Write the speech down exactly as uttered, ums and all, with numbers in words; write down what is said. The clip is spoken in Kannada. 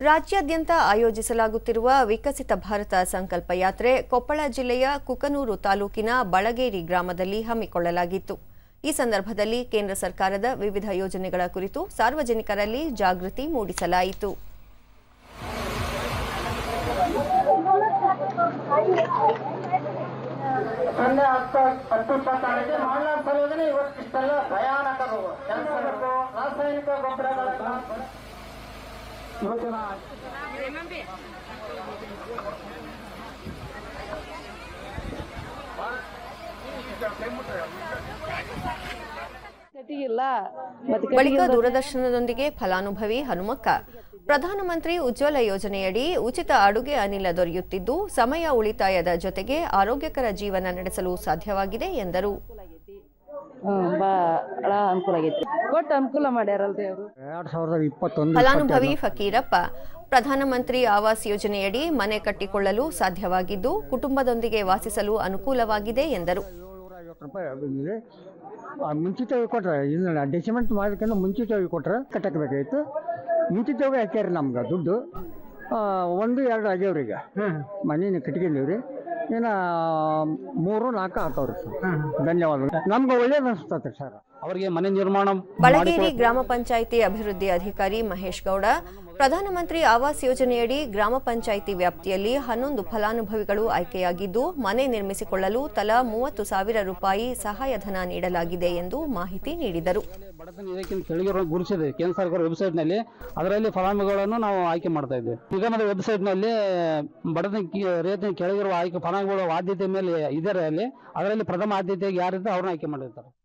ರಾಜ್ಯಾದ್ಯಂತ ಆಯೋಜಿಸಲಾಗುತ್ತಿರುವ ವಿಕಸಿತ ಭಾರತ ಸಂಕಲ್ಪ ಯಾತ್ರೆ ಕೊಪ್ಪಳ ಜಿಲ್ಲೆಯ ಕುಕನೂರು ತಾಲೂಕಿನ ಬಳಗೇರಿ ಗ್ರಾಮದಲ್ಲಿ ಹಮ್ಮಿಕೊಳ್ಳಲಾಗಿತ್ತು. ಈ ಸಂದರ್ಭದಲ್ಲಿ ಕೇಂದ್ರ ಸರ್ಕಾರದ ವಿವಿಧ ಯೋಜನೆಗಳ ಕುರಿತು ಸಾರ್ವಜನಿಕರಲ್ಲಿ ಜಾಗೃತಿ ಮೂಡಿಸಲಾಯಿತು. ಬಳಿಕ ದೂರದರ್ಶನದೊಂದಿಗೆ ಫಲಾನುಭವಿ ಹನುಮಕ್ಕ ಪ್ರಧಾನಮಂತ್ರಿ ಉಜ್ವಲ ಯೋಜನೆಯಡಿ ಉಚಿತ ಅಡುಗೆ ಅನಿಲ ದೊರೆಯುತ್ತಿದ್ದು ಸಮಯ ಉಳಿತಾಯದ ಜೊತೆಗೆ ಆರೋಗ್ಯಕರ ಜೀವನ ನಡೆಸಲು ಸಾಧ್ಯವಾಗಿದೆ ಎಂದರು. ಫಲಾನುಭವಿ ಫಕೀರಪ್ಪ ಪ್ರಧಾನಮಂತ್ರಿ ಆವಾಸ್ ಯೋಜನೆಯಡಿ ಮನೆ ಕಟ್ಟಿಕೊಳ್ಳಲು ಸಾಧ್ಯವಾಗಿದ್ದು ಕುಟುಂಬದೊಂದಿಗೆ ವಾಸಿಸಲು ಅನುಕೂಲವಾಗಿದೆ ಎಂದರು. ಮುಂಚಿತವಾಗಿ ಕೊಟ್ರೆ ಇದನ್ನ ಡೆಸಿಮೆಂಟ್ ಮಾಡೋದಕ್ಕಿಂತ ಮುಂಚಿತವಾಗಿ ಕೊಟ್ರೆ ಕಟ್ಟಬೇಕಾಗಿತ್ತು. ಮುಂಚಿತವಾಗಿ ಹಾಕ್ಯಾರ ನಮ್ಗೆ ದುಡ್ಡು ಒಂದು ಎರಡು ಆಗ್ಯಾವ್ರಿ. ಈಗ ಮನೇನ ಕಟ್ಕೊಂಡಿವ್ರಿ, ಇನ್ನು ಮೂರು ನಾಲ್ಕು ಆಗ್ತಾವ್ರಿ ಸರ್. ಧನ್ಯವಾದಗಳು. ನಮ್ಗೆ ಒಳ್ಳೇದು ಅನಿಸ್ತದೆ ಸರ್. ಅವರಿಗೆ ಮನೆ ನಿರ್ಮಾಣ. ಬಳಗೇರಿ ಗ್ರಾಮ ಪಂಚಾಯಿತಿ ಅಭಿವೃದ್ಧಿ ಅಧಿಕಾರಿ ಮಹೇಶ್ ಗೌಡ ಪ್ರಧಾನಮಂತ್ರಿ ಆವಾಸ್ ಯೋಜನೆಯಡಿ ಗ್ರಾಮ ಪಂಚಾಯಿತಿ ವ್ಯಾಪ್ತಿಯಲ್ಲಿ ಹನ್ನೊಂದು ಫಲಾನುಭವಿಗಳು ಆಯ್ಕೆಯಾಗಿದ್ದು ಮನೆ ನಿರ್ಮಿಸಿಕೊಳ್ಳಲು ತಲಾ ಮೂವತ್ತು ಸಾವಿರ ರೂಪಾಯಿ ಸಹಾಯಧನ ನೀಡಲಾಗಿದೆ ಎಂದು ಮಾಹಿತಿ ನೀಡಿದರು. ಬಡತನ ಇದಕ್ಕಿಂತ ಕೆಳಗಿರೋ ಗುರುಸಿದೆ ಕೇಂದ್ರ ಸರ್ಕಾರ ವೆಬ್ಸೈಟ್ ನಲ್ಲಿ, ಅದರಲ್ಲಿ ಫಲಾನುಭವಿಗಳನ್ನು ನಾವು ಆಯ್ಕೆ ಮಾಡ್ತಾ ಇದ್ದೇವೆ. ನಿಗಮದ ವೆಬ್ಸೈಟ್ ನಲ್ಲಿ ಬಡತನ ರೇತಿನ ಕೆಳಗಿರುವ ಆಯ್ಕೆ ಫಲಾನುಭವಿಗಳ ಆದ್ಯತೆ ಮೇಲೆ ಇದ್ದಾರೆ. ಅಲ್ಲಿ ಅದರಲ್ಲಿ ಪ್ರಥಮ ಆದ್ಯತೆಗೆ ಯಾರಿದ್ರೆ ಅವ್ರನ್ನ ಆಯ್ಕೆ ಮಾಡಿರ್ತಾರೆ.